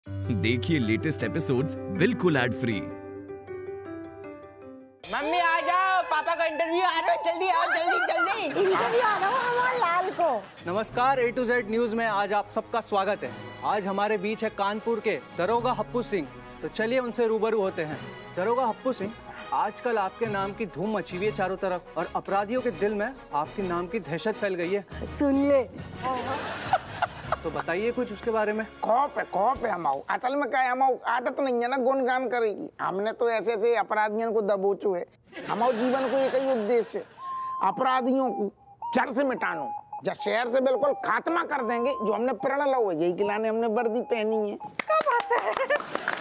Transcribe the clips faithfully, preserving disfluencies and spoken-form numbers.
देखिए latest episodes बिल्कुल ad free. Mummy आ जाओ, पापा का इंटरव्यू आ रहा है, जल्दी आओ, जल्दी जल्दी इंटरव्यू आ रहा हूँ हमारे लाल को। नमस्कार, ए टू जेड न्यूज में आज आप सबका स्वागत है। आज हमारे बीच है कानपुर के दरोगा हप्पू सिंह, तो चलिए उनसे रूबरू होते हैं। दरोगा हप्पू सिंह, आजकल आपके नाम की धूम मची हुई है चारों तरफ और अपराधियों के दिल में आपके नाम की दहशत फैल गई है। सुन ले। तो बताइए कुछ उसके बारे में। खौफ है, खौफ है हमाऊ। असल में क्या है हमाऊ, आदत नहीं है ना गुणगान करेगी। हमने तो ऐसे ऐसे अपराधियों को दबोचो है। हमारे जीवन को एक ही उद्देश्य है, अपराधियों को जड़ से मिटानो। जब शहर से बिल्कुल खात्मा कर देंगे, जो हमने प्रण लो है, यही खिलाने हमने वर्दी पहनी है। क्या बात है।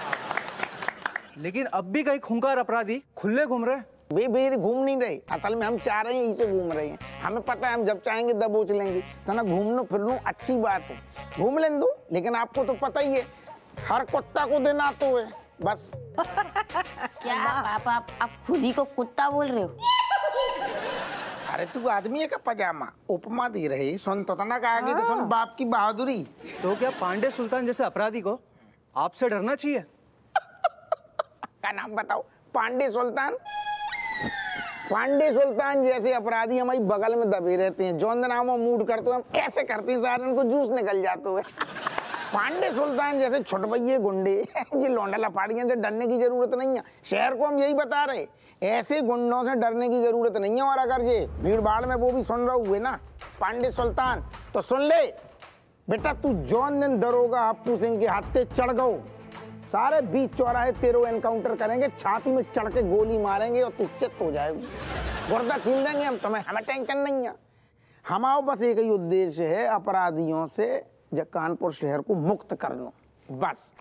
लेकिन अब भी कई खूंखार अपराधी खुले घूम रहे। वे बेर घूम नहीं रहे, असल में हम चाह रहे हैं इसे घूम रहे हैं। हमें पता है हम जब चाहेंगे दबोच लेंगे। तो ना घूमना फिरना अच्छी बात है, घूम लें दो, लेकिन आपको तो पता ही है हर कुत्ता को देना तो है बस। क्या पापा आप, आप खुद ही को कुत्ता बोल रहे हो? अरे तू आदमी है का पजामा, उपमा दे रहे सुन तो तना का आगे तो तुम बाप की बहादुरी। तो क्या पांडे सुल्तान जैसे अपराधी को आपसे डरना चाहिए? क्या नाम बताओ? पांडे सुल्तान। पांडे सुल्तान जैसे अपराधी हमारी बगल में दबे रहते हैं। जौन दिन हम मूड करते हैं हम ऐसे करते हैं सारे उनको जूस निकल जाते हुए। पांडे सुल्तान जैसे छुटभइये गुंडे ये लौंडा लफाड़ियों से डरने की जरूरत नहीं है। शहर को हम यही बता रहे, ऐसे गुंडों से डरने की जरूरत नहीं है। और अगर ये भीड़ भाड़ में वो भी सुन रहे हुए ना पांडे सुल्तान, तो सुन ले बेटा, तू जौन दिन दरोगा हप्पू सिंह के हाथे चढ़ गओ, सारे बीच चौराहे तेरो एनकाउंटर करेंगे, छाती में चढ़ के गोली मारेंगे और तू चित हो जाएगी। गुर्दा छीन देंगे हम तुम्हें, हमें टेंशन नहीं है। हमारा बस एक ही उद्देश्य है, अपराधियों से जब कानपुर शहर को मुक्त करना, बस।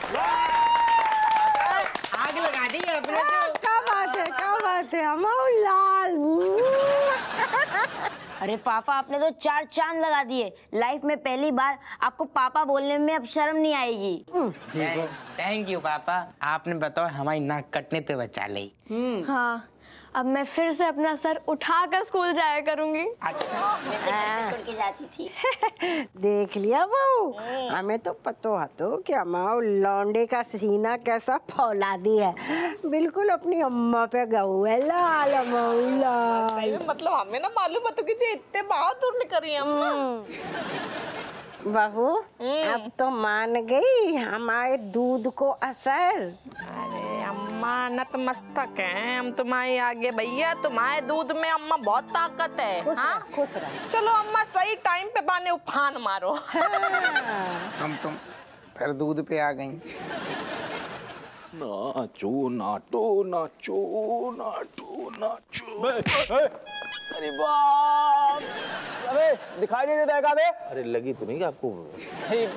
आग लगा दी है अपने को। क्या बात है, क्या बात है हमारे लाल। अरे पापा आपने तो चार चांद लगा दिए। लाइफ में पहली बार आपको पापा बोलने में अब शर्म नहीं आएगी। थैंक यू पापा, आपने बताओ हमारी नाक कटने से बचा ली। हाँ, अब मैं फिर से अपना सर उठाकर स्कूल जाया करूंगी। अच्छा, वैसे घर पे छोड़ के जाती थी। देख लिया बहू, हमें तो पतो हतो कि हमारे लौंडे का सीना कैसा फौलादी है। बिल्कुल अपनी अम्मा पे गऊ है लाल लाल। मतलब हमें ना मालूम है कि इतने बहादुर नहीं करी अम्मा। बहू अब तो मान गई हमारे दूध को असर। अरे अम्मा नतमस्तक है हम तुम्हारे आगे भैया, तुम्हारे दूध में अम्मा बहुत ताकत है। खुश हाँ? रह, खुश रह। चलो अम्मा सही टाइम पे बाने उफान मारो। हम तुम फिर दूध पे आ गई। नाचो नाटो नाचो नाटो नाचो। अरे बाप, अबे दिखाई नहीं देता है। अरे लगी तो नहीं आपको? अरे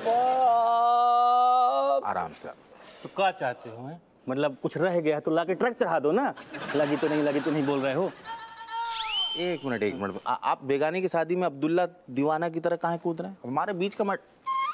बाप, आराम से। तो क्या चाहते हो? मतलब कुछ रह गया तो लाके ट्रक चढ़ा दो ना। लगी तो नहीं, लगी तो नहीं बोल रहे हो। एक मिनट एक मिनट, आ, आप बेगानी की शादी में अब्दुल्ला दीवाना की तरह कहाँ कूद रहे हैं? हमारे बीच का मत।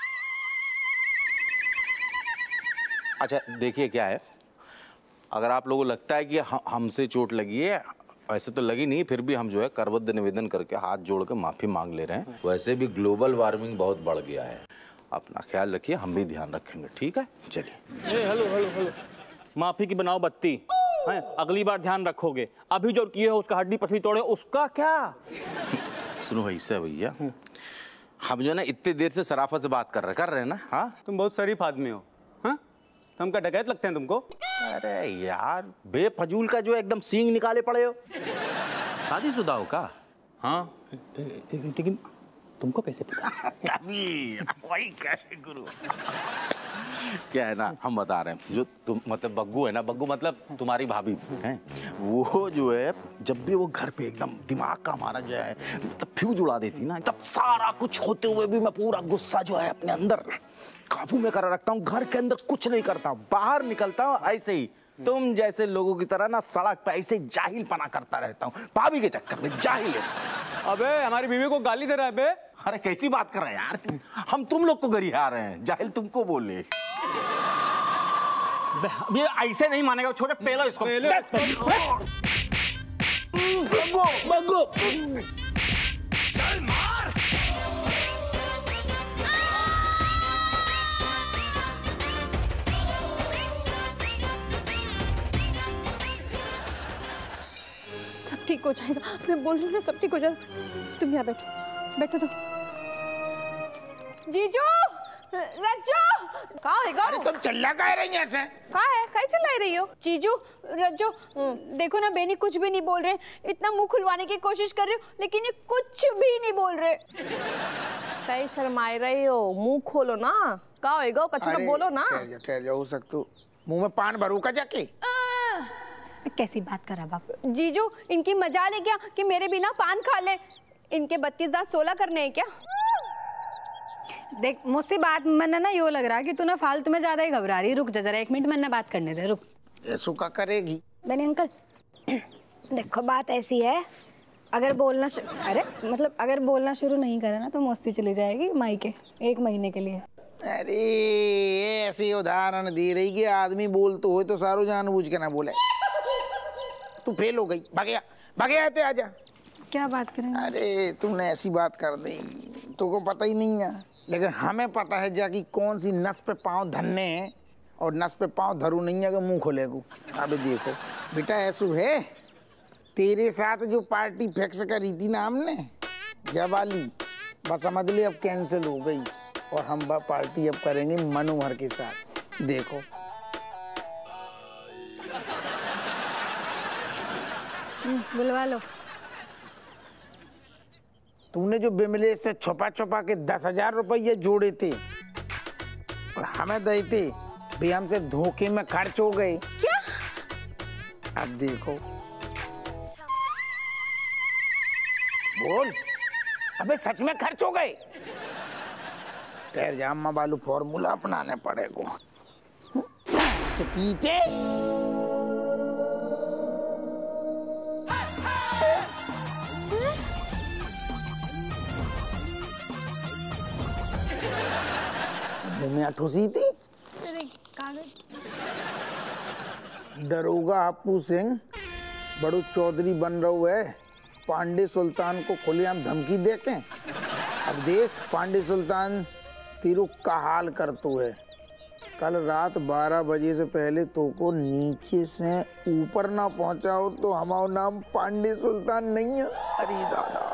अच्छा देखिए क्या है, अगर आप लोगों को लगता है कि हमसे चोट लगी है, वैसे तो लगी नहीं, फिर भी हम जो है करबद्ध निवेदन करके हाथ जोड़ के माफी मांग ले रहे हैं। वैसे भी ग्लोबल वार्मिंग बहुत बढ़ गया है, अपना ख्याल रखिए, हम भी ध्यान रखेंगे, ठीक है? चलिए। हेलो हेलो हेलो, माफी की बनाओ बत्ती है, अगली बार ध्यान रखोगे। अभी जो किए हो उसका हड्डी पसली तोड़े उसका क्या? सुनो ऐसा भैया, हम जो है ना इतने देर से सराफा से बात कर रहे कर रहे हैं ना। हाँ तुम बहुत शरीफ आदमी हो। हाँ तुम क्या डकैत लगते हैं तुमको? अरे यार बेफजूल का जो एकदम सींग निकाले पड़े हो। शादीशुदा हो का? हाँ लेकिन तुमको कैसे पता? वही कैसे गुरु। क्या है ना, हम बता रहे हैं, जो तुम मतलब बग्गू है ना, बग्गू मतलब तुम्हारी भाभी है, वो जो है जब भी वो घर पे एकदम दिमाग का हमारा जो है तब फ्यूज उड़ा देती ना, तब सारा कुछ होते हुए भी मैं पूरा गुस्सा जो है अपने अंदर काबू में कर रखता हूँ। घर के अंदर कुछ नहीं करता हूँ, बाहर निकलता हूँ ऐसे ही तुम जैसे लोगों की तरह ना सड़क पे ऐसे जाहिल पना करता रहता हूँ, भाभी के चक्कर में जाहिल है। अबे हमारी बीवी को गाली दे रहा है बे। अरे कैसी बात कर रहे हैं यार, हम तुम लोग को गरिया रहे हैं, जाहिल तुमको बोले। ये ऐसे नहीं मानेगा, छोटे पेलो इसको। बग्गू बग्गू चल मार। सब ठीक हो जाएगा, मैं बोल रही हूँ ना सब ठीक हो जाएगा। तुम यहाँ बैठो, बैठो तुम। जीजू, रज्जो, कहाँ है? अरे तुम चिल्ला कह रही हैं ऐसे? कहाँ है? कहीं चिल्ला रही हो? जीजू, रज्जो, देखो ना बेनी कुछ भी नहीं बोल रहे, इतना मुंह खुलवाने की कोशिश कर रहे हो लेकिन ये कुछ भी नहीं बोल रहे। कहीं शर्माए रही हो, मुंह खोलो ना। कहाँ होएगा? कछ ना बोलो ना। ठहर जाओ, ठहर जाओ, हो सकता मुंह में पान भरू का जाके। कैसी बात कर रहा बाप? जीजू, इनकी मजाल है क्या कि मेरे बिना पान खा ले? इनके बत्तीस दांत सोलह करने हैं क्या? देख, मुझसे बात मन ना यो लग रहा है कि तू ना फालतू में ज्यादा ही घबरा रही। रुक जा जरा एक मिनट, मन ना बात करने दे, रुक। ऐसू का करेगी बने अंकल। देखो बात ऐसी है, अगर बोलना शु... अरे मतलब अगर बोलना शुरू नहीं करा ना तो मस्ती चली जाएगी माई के एक महीने के लिए। अरे ऐसी उदाहरण दे रही कि आदमी बोल तो हो तो सारो जानबूझ के ना बोले। तू फेल हो गई, भगया भगया थे, आजा। क्या बात करें? अरे तूने ऐसी बात कर दी, तुमको पता ही नहीं है, लेकिन हमें पता है जाकि कौन सी नस पे पाँव धरने हैं और नस पे पाँव धरू नहीं है कि मुंह खोलेगू। अबे देखो बेटा, ऐसू है तेरे साथ जो पार्टी फिक्स करी थी ना हमने जब वाली, बस समझ ले अब कैंसिल हो गई और हम वह पार्टी अब करेंगे मनोहर के साथ। देखो बुलवा लो। तूने जो बिमले से छुपा छुपा के दस हजार रुपये जोड़े थे और हमें दे थे, भी हमसे धोखे में खर्च हो गए। क्या? अब देखो, बोल, अबे सच में खर्च हो गए? ठहर जा, अम्मा बालू फॉर्मूला अपनाने पड़ेगा। से पीटे में ठुसी थी। दरोगा हप्पू सिंह बड़ो चौधरी बन रहा है, पांडे सुल्तान को खुलेआम धमकी देते। अब देख पांडे सुल्तान तीरू का हाल करतो है। कल रात बारह बजे से पहले तो को नीचे से ऊपर ना पहुंचाओ तो हमारा नाम पांडे सुल्तान नहीं है। अरे दादा,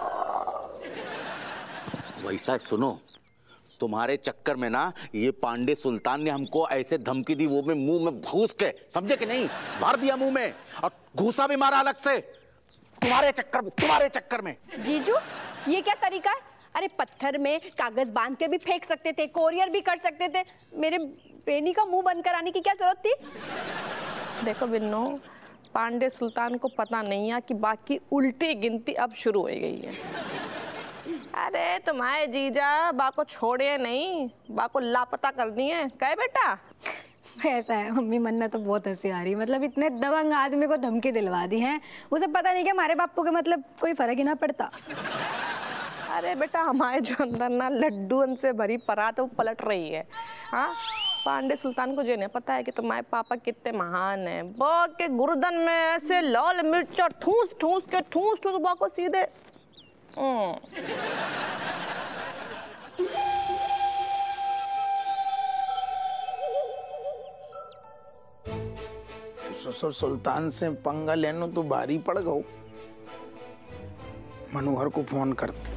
वैसा सुनो, तुम्हारे चक्कर में ना ये पांडे सुल्तान ने हमको ऐसे धमकी दी, वो में मुंह में घूस के, समझे कि नहीं, भर दिया मुंह में और घूसा भी मारा अलग से, तुम्हारे चक्कर में, तुम्हारे चक्कर में। जीजू, ये क्या तरीका है? अरे पत्थर में कागज बांध के भी फेंक सकते थे, कोरियर भी कर सकते थे, मेरे बेनी का मुंह बंद कराने की क्या जरूरत थी? देखो बिन्नो, पांडे सुल्तान को पता नहीं है कि बाकी उल्टी गिनती अब शुरू हो गई है। अरे तुम्हारे जीजा बा को छोड़े नहीं, बा को लापता कर दिए। कहे बेटा? ऐसा है मम्मी, मन्ना तो बहुत हंसी आ रही, मतलब इतने दबंग आदमी को धमकी दिलवा दी है, उसे पता नहीं कि हमारे बापू के मतलब कोई फर्क ही ना पड़ता। अरे बेटा, हमारे जो अंदर ना लड्डू से भरी परात वो पलट रही है। हाँ, पांडे सुल्तान को जो नहीं पता है कि तुम्हारे पापा कितने महान हैं। वो के गुर्दन में ऐसे लाल मिर्च ठूस ठूस के ठूस ठूस वो को सीधे ससुर सुल्तान से पंगा लेनो तो भारी पड़ गओ। मनोहर को फोन करते।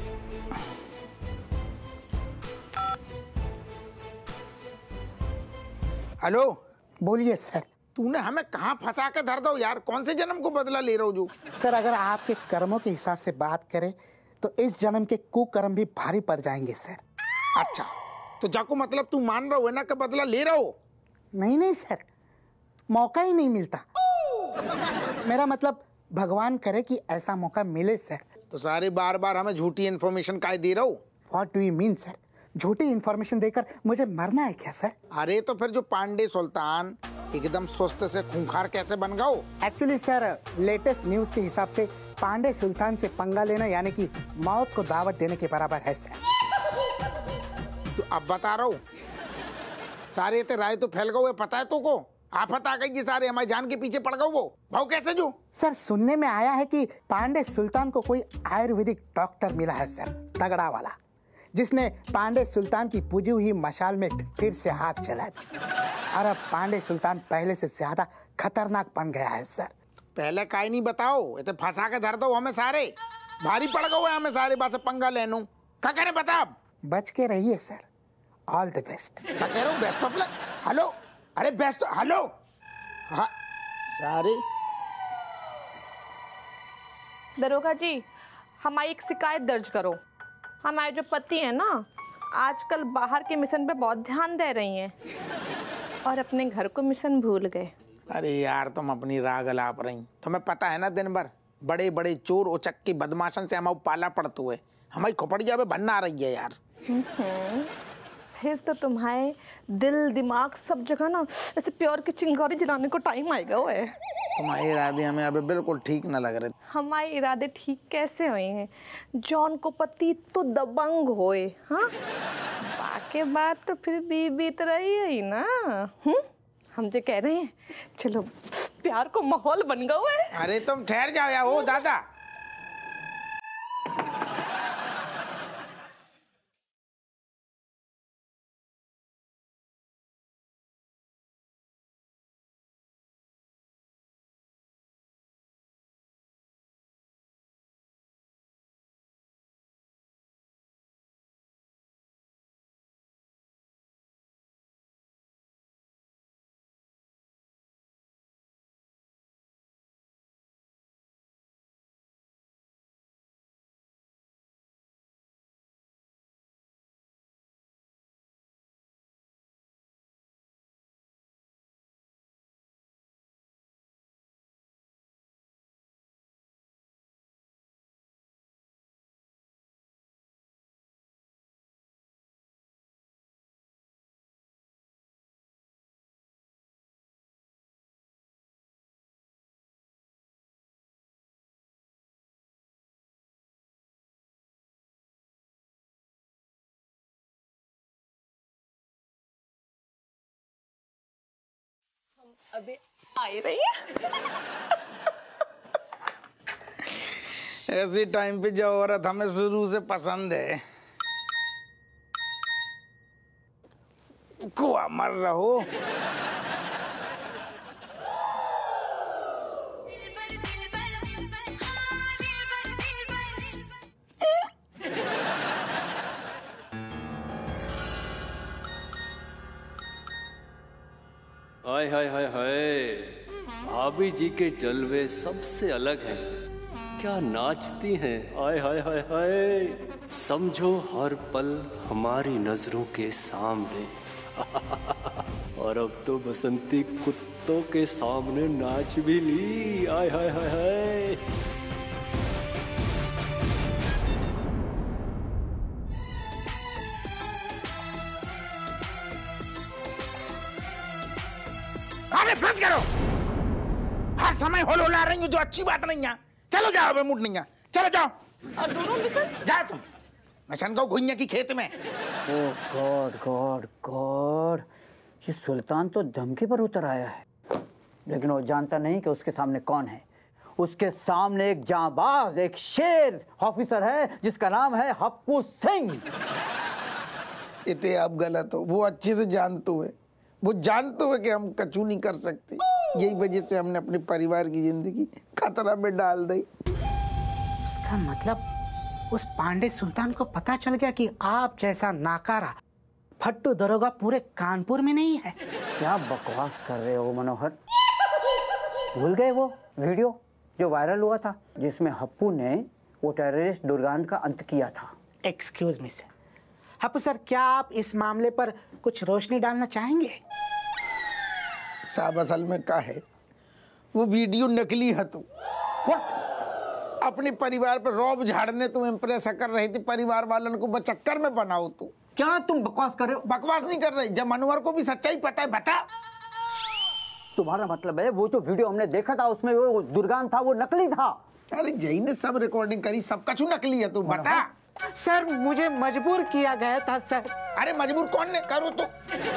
हेलो, बोलिए सर। तूने हमें कहाँ फंसा के धर दो यार, कौन से जन्म को बदला ले रहा हो जो? सर अगर आपके कर्मों के हिसाब से बात करें तो इस जन्म के कुकर्म भी भारी पड़ जाएंगे सर। अच्छा, तो जाको मतलब तू मान रहा हो ना कि बदला ले रहा हो? नहीं नहीं सर, मौका ही नहीं मिलता। मेरा मतलब भगवान करे कि ऐसा मौका मिले सर। तो सारे बार बार हमें झूठी इन्फॉर्मेशन काय दे रहा हो? What do you mean sir? झूठी इन्फॉर्मेशन देकर मुझे मरना है क्या सर? अरे तो फिर जो पांडे सुल्तान एकदम सुस्त से खूंखार कैसे बन गए? एक्चुअली सर, लेटेस्ट न्यूज के हिसाब से पांडे सुल्तान से पंगा लेना यानी कि मौत को दावत देने के बराबर है सर। तो अब बता रहा हूँ, सारे ते राय तो फैल गए, पता है तो को आफत आ गई कि सारे हमारी जान के पीछे पड़ गए। वो भाव कैसे जो? सर सुनने में आया है कि पांडे सुल्तान को कोई आयुर्वेदिक डॉक्टर मिला है सर, तगड़ा वाला, जिसने पांडे सुल्तान की पूजी हुई मशाल में फिर से हाथ चला दिया। और अब पांडे सुल्तान पहले से ज्यादा खतरनाक बन गया है सर। पहले काई नहीं बताओ, इतने फंसा के धर दो हमें सारे, भारी पड़ गए हमें सारे बात से पंगा लेनू। क्या कह रहे बता? बच के रहिए सर, ऑल द बेस्ट। क्या कह रहा हूँ? Best of luck. हेलो, अरे बेस्ट, हेलो, हाँ सारे। दरोगा जी, हमारी एक शिकायत दर्ज करो। हमारे जो पति हैं ना, आजकल बाहर के मिशन पे बहुत ध्यान दे रही हैं और अपने घर को मिशन भूल गए। अरे यार तुम अपनी राग अलाप रही, तुम्हें पता है ना दिन भर बड़े बड़े चोर उचक्की बदमाशन से हमारे पाला पड़ते हुए हमारी खोपड़िया पे बनना आ रही है यार। फिर तो तुम्हारे दिल दिमाग सब जगह ना ऐसे प्योर की चिंगारी जलाने को टाइम आएगा। वो है तुम्हारे इरादे हमें अभी बिल्कुल ठीक न लग रहे। हमारे इरादे ठीक कैसे हुए हैं? जॉन को पति तो दबंग होए, हाँ बाकी बात तो फिर भी बीत रही है ही ना। हम्म हम जो कह रहे हैं, चलो प्यार को माहौल बन गया है। अरे तुम ठहर जाओ यार। ओ दादा, अबे आई रही है। ऐसी टाइम पे जो औरत हमें शुरू से पसंद है को अमर रहो। हाय हाय हाय हाय, भाभी जी के जलवे सबसे अलग हैं। क्या नाचती हैं, हाय हाय हाय हाय। समझो हर पल हमारी नजरों के सामने। और अब तो बसंती कुत्तों के सामने नाच भी ली, हाय हाय हाय हाय। अरे बंद करो, हर समय होलोला रही हूँ जो अच्छी बात नहीं है। चलो जाओ, अबे मूड नहीं है, चलो जाओ। और दोनों मिशन जाओ तुम, मिशन को घुइया की खेत में। ओह गॉड गॉड गॉड, ये सुल्तान तो धमकी पर उतर आया है, लेकिन वो जानता नहीं कि उसके सामने कौन है। उसके सामने एक जांबाज, एक शेर ऑफिसर है जिसका नाम है हप्पू सिंह। इतने आप गलत हो, वो अच्छे से जानते हुए, वो जानते हुए कि हम कचू नहीं कर सकते, यही वजह से हमने अपने परिवार की जिंदगी खतरा में डाल दी। उसका मतलब उस पांडे सुल्तान को पता चल गया कि आप जैसा नाकारा फट्टू दरोगा पूरे कानपुर में नहीं है। क्या बकवास कर रहे हो मनोहर? भूल गए वो वीडियो जो वायरल हुआ था जिसमें हप्पू ने वो टेररिस्ट दुर्गांत का अंत किया था? Excuse me sir, Happu sir क्या आप इस मामले पर कुछ रोशनी डालना चाहेंगे? साहब असल में क्या है, वो वीडियो नकली है। तू अपने परिवार पर रौब झाड़ने तुम इम्प्रेस कर रही थी, परिवार वालों को बचक्कर में बनाओ। तू क्या तुम बकवास कर रहे हो? बकवास नहीं कर रही, जब मनोहर को भी सच्चाई पता है। बता, तुम्हारा मतलब है वो जो वीडियो हमने देखा था उसमें वो दुर्गांत था वो नकली था? अरे जय ने सब रिकॉर्डिंग करी, सब कछु नकली है। तू बता। सर मुझे मजबूर किया गया था सर। अरे मजबूर कौन ने करो तो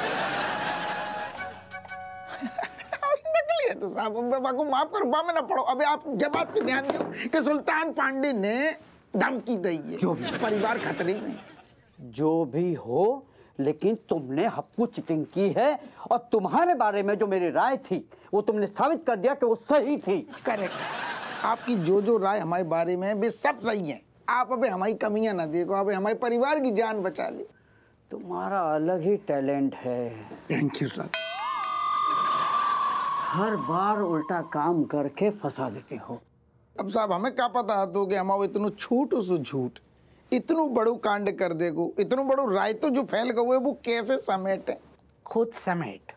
नकली है तो साहब, को माफ करो, बा में ना पड़ो। अबे आप जब बात पे ध्यान दो कि सुल्तान पांडे ने धमकी दी है, जो भी परिवार खतरे में। जो भी हो, लेकिन तुमने हप्पू चीटिंग की है और तुम्हारे बारे में जो मेरी राय थी वो तुमने साबित कर दिया कि वो सही थी। करेक्ट। आपकी जो जो राय हमारे बारे में वे सब सही है। आप अबे हमारी कमियां ना देखो, अबे हमारे परिवार की जान बचा ली। तुम्हारा अलग ही टैलेंट है। Thank you sir. हर बार उल्टा काम करके फंसा देते हो। अब साहब हमें क्या पता तो कि हम इतनो छोटो सो झूठ इतनो बड़ो कांड कर देगो, इतनो बड़ो राय तो जो फैल गए वो कैसे समेटे? खुद समेट।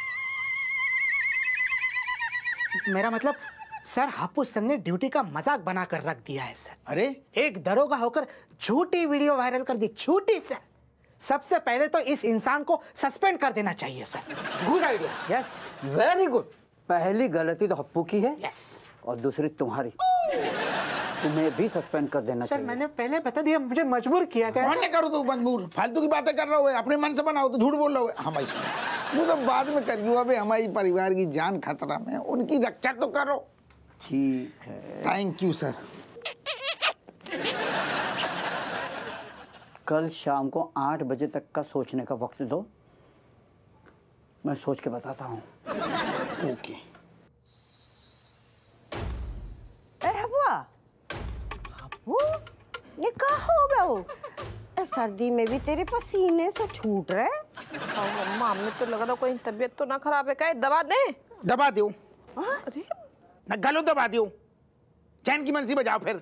मेरा मतलब सर हप्पू सर ने ड्यूटी का मजाक बनाकर रख दिया है सर। अरे एक दरोगा होकर झूठी वीडियो वायरल कर दी, झूठी सर। सबसे पहले तो इस इंसान को सस्पेंड कर देना चाहिए sir. Good idea. Yes, very good. पहली गलती तो हप्पू की है। यस। और दूसरी तुम्हारी। तुम्हें भी सस्पेंड कर देना सर चाहिए। मैंने पहले बता दिया, मुझे मजबूर किया गया। कौन करो तो मजबूर? फालतू की बातें कर रहा हो, अपने मन से बनाओ तो झूठ बोल रहा हो। हम ऐसा वो सब बाद में करियो, अबे हमारी परिवार की जान खतरा में, उनकी रक्षा तो करो। ठीक है। Thank you sir. कल शाम को आठ बजे तक का सोचने का वक्त दो, मैं सोच के बताता हूँ। ओके। हप्पू ये क्या हो गया? वो सर्दी में भी तेरे पसीने से छूट रहे। मम्मा हमें तो लग रहा कोई तबीयत तो ना खराब है, क्या दवा दे? दबा दो। अरे ना गलो दबा दो, चैन की बंसी बजाओ फिर।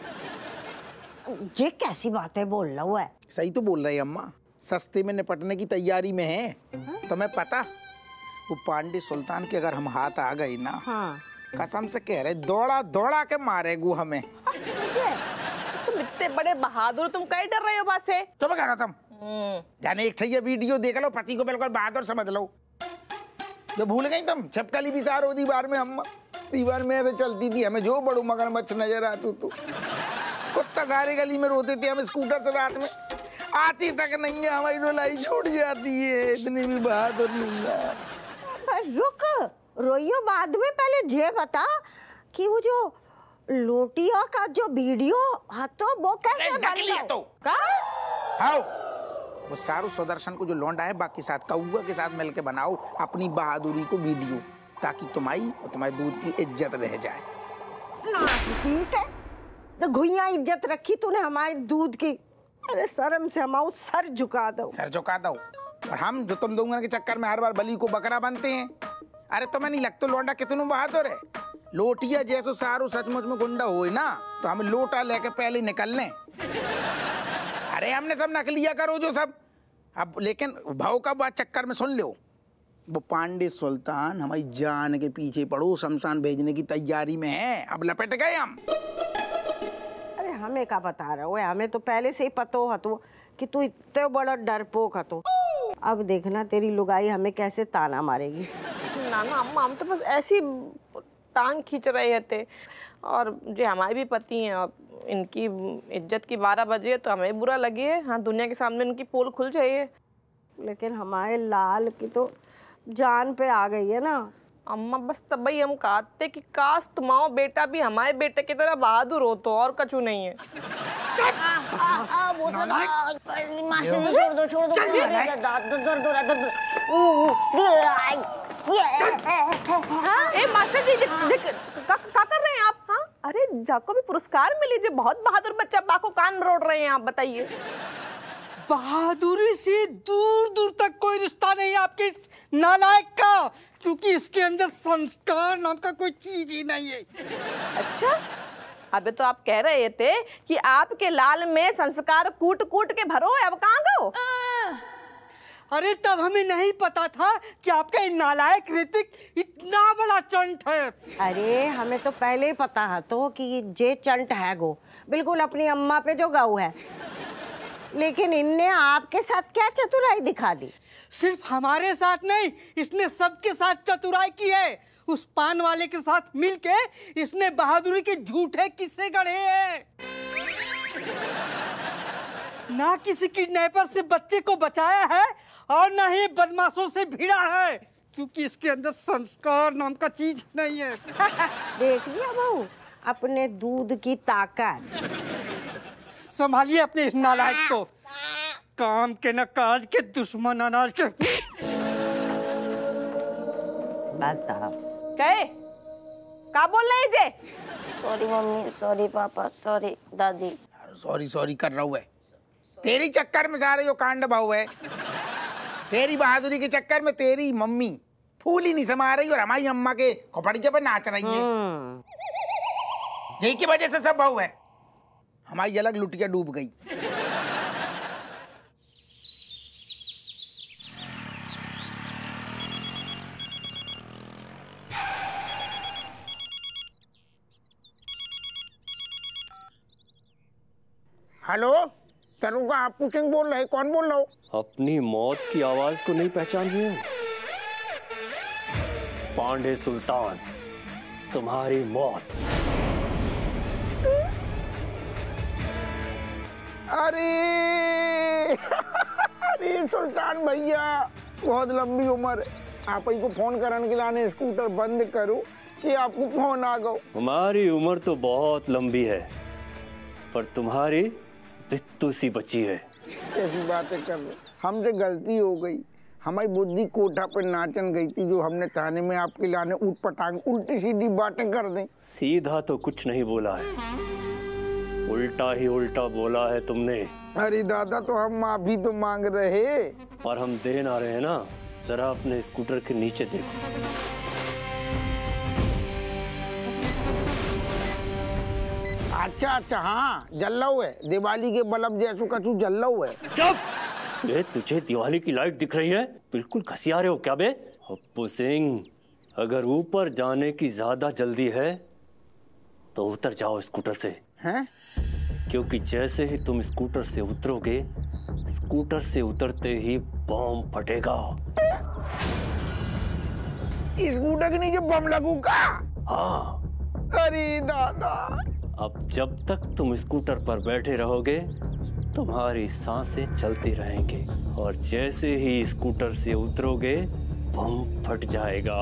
ये कैसी बातें बोल रहा है? सही तो बोल रही है अम्मा, सस्ते में निपटने की तैयारी में है। तुम्हें पता वो पांडे सुल्तान के अगर हम हाथ आ गए ना, हाँ। कसम से कह रहे दौड़ा दौड़ा के मारेगू हमें। तुम इतने बड़े बहादुर, तुम कहीं डर रहे हो बात से? तो मैं कह रहा था जाने एक ठैया वीडियो देख लो, पति को बिल्कुल बहादुर समझ लो। जो भूल गई तुम छपकली बिसार हो दीवार में, अम्मा दीवार में ऐसे चलती थी, हमें जो बड़ू मगरमच्छ नजर आती तू। कुत्ता सारी गली में रोते थे, हम स्कूटर से रात में आती तक नहीं है, हमारी रुलाई छूट जाती है। इतनी भी बहादुर नहीं है। रुक, रोइयो बाद में, पहले ये बता कि वो जो लोटिया का जो वीडियो है तो वो कैसे बन लिया तो का? हाँ वो सारू सुदर्शन को जो लौंडा है बाकी साथ कौआ के साथ मिलके बनाओ अपनी बहादुरी को वीडियो, ताकि तुम्हारी और तुम्हारे दूध की इज्जत रह जाए। ठीक है तो घुइया इज्जत रखी तूने हमारे दूध की। अरे शर्म से हमारा सर झुका दो। सर झुका दो। और हम जो तुम दोनों के चक्कर में हर बार बलि को बकरा बनते हैं। अरे तुम्हें नहीं लगता लौंडा कितना बहादुर है? लोटिया जैसो सारू सचमुच में गुंडा हो ना तो हम लोटा लेके पहले निकल लें। अरे हमने सब नकलिया करो जो सब। अब लेकिन भाव का बात चक्कर में सुन लो, वो पांडे सुल्तान हमारी जान के पीछे पड़ो, शमशान भेजने की तैयारी में है। अब लपेट गए हम। अरे हमें क्या बता रहा हो, हमें तो पहले से ही पता हो तो कि तू इतने बड़ा डरपोक हतो। अब देखना तेरी लुगाई हमें कैसे ताना मारेगी। ना ना अम्मा, हम तो बस ऐसी टांग खींच रहे थे। और जो हमारे भी पति हैं, और इनकी इज्जत की बारह बजे तो हमें बुरा लगी है। हाँ दुनिया के सामने इनकी पोल खुल जाइए। लेकिन हमारे लाल की तो जान पे आ गई है ना अम्मा। बस तभी हम कहते कि काश तुम्हारा बेटा भी हमारे बेटे की तरह बहादुर हो, तो और कछु नहीं है। मास्टर जी क्या कर रहे हैं आप? हाँ अरे जाको भी पुरस्कार मिली, जो बहुत बहादुर बच्चा बाको कान रोड़ रहे हैं आप, बताइए। बहादुरी से दूर दूर तक कोई रिश्ता नहीं है आपके इस नालायक का, क्योंकि इसके अंदर संस्कार नाम का कोई चीज ही नहीं है। अच्छा अबे तो आप कह रहे थे कि आपके लाल में संस्कार कूट कूट के भरो है, अब कहाँ गो? अरे तब हमें नहीं पता था कि आपका नालायक ऋतिक इतना बड़ा चंट है। अरे हमें तो पहले ही पता है तो कि जे चंट है गो, बिल्कुल अपनी अम्मा पे जो गऊ है। लेकिन इनने आपके साथ क्या चतुराई दिखा दी? सिर्फ हमारे साथ नहीं, इसने सबके साथ चतुराई की है। उस पान वाले के साथ मिलके इसने बहादुरी के झूठे किस्से गढ़े हैं। ना किसी किडनैपर से बच्चे को बचाया है और ना ही बदमाशों से भिड़ा है, क्योंकि इसके अंदर संस्कार नाम का चीज नहीं है। देख लिया बहू अपने दूध की ताकत। संभालिए अपने इस नालायक को। काम के न काज के दुश्मन अनाज के। कहे का बोल रहे जे? Sorry mummy, sorry papa, sorry दादी। सॉरी सॉरी कर रहा हूँ। तेरी चक्कर में सारे जो कांड भाव है, तेरी बहादुरी के चक्कर में तेरी मम्मी फूल ही नहीं समा रही और हमारी अम्मा के खोपड़िके पर नाच रही है। यही की वजह से सब भाव है। हमारी अलग लुटिया डूब गई। हेलो, दरोगा हप्पू सिंह बोल रहे, कौन बोल रहा हो? अपनी मौत की आवाज को नहीं पहचान रहे हो? पांडे सुल्तान, तुम्हारी मौत। अरे अरे सुल्तान भैया, बहुत लंबी उम्र है। आप ही को फोन करने के लिए स्कूटर बंद करो कि आपको फोन आ गो। हमारी उम्र तो बहुत लंबी है, पर तुम्हारी बित्तू सी बची है। कैसी बातें कर रहे, हमसे गलती हो गई। हमारी बुद्धि कोठा पर नाचन गई थी, जो हमने थाने में आपके लाने ऊट पटांग उल्टी सीधी बातें कर दें। सीधा तो कुछ नहीं बोला है, उल्टा ही उल्टा बोला है तुमने। अरे दादा, तो हम माफी तो मांग रहे, और हम दे ना रहे ना। जरा अपने स्कूटर के नीचे देखो। अच्छा अच्छा, हाँ जल्ला हुआ है, दिवाली के बल्ब जैसो कछु जल्ला हुआ है। चुप! ये तुझे दिवाली की लाइट दिख रही है? बिल्कुल घसिया रहे हो क्या बे? हप्पू सिंह, अगर ऊपर जाने की ज्यादा जल्दी है तो उतर जाओ स्कूटर से। हैं? क्योंकि जैसे ही तुम स्कूटर से उतरोगे, स्कूटर से उतरते ही बम फटेगा। स्कूटर के नीचे बम लगूगा? हाँ। अरे दादा, अब जब तक तुम स्कूटर पर बैठे रहोगे, तुम्हारी सांसें चलती रहेंगी, और जैसे ही स्कूटर से उतरोगे बम फट जाएगा।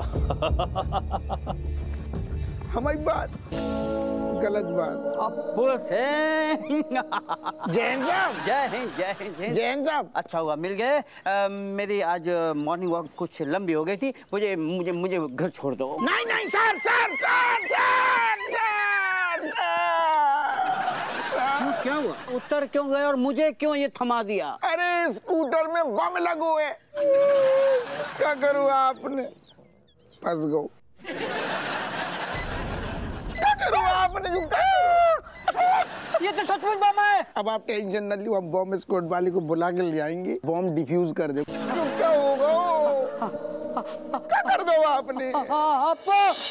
हमारी बात गलत बात। हप्पू सिंह। जैन साहब। जय हिंद, जय हिंद, जय हिंद। जैन साहब, अच्छा हुआ मिल गए। अ, मेरी आज मॉर्निंग वॉक कुछ लंबी हो गई थी, मुझे मुझे मुझे घर छोड़ दो। नहीं नहीं sir sir sir sir sir sir क्या हुआ? उतर क्यों गए और मुझे क्यों ये थमा दिया? अरे स्कूटर में बम लगो है। क्या करूँ आपने? फंस गो। क्या करूँ आपने? ये तो सच में बम है। अब आप टेंशन न लो, हम बम स्क्वाड वाले को बुला के ले आएंगे, बम डिफ्यूज कर दे। क्या होगा? क्या कर दो आपने? हप्पू